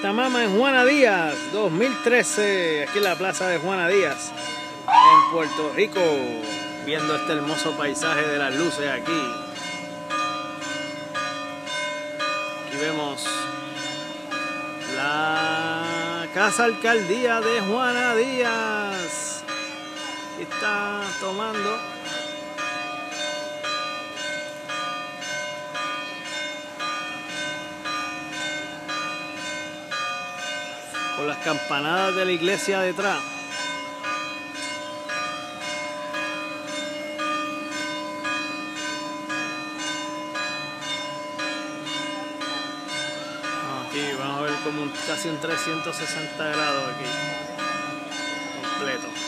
Tamama en Juana Díaz 2013, aquí en la plaza de Juana Díaz en Puerto Rico, viendo este hermoso paisaje de las luces aquí. Aquí vemos la casa alcaldía de Juana Díaz. Aquí está tomando. Con las campanadas de la iglesia detrás. Aquí vamos a ver como casi un 360 grados aquí completo.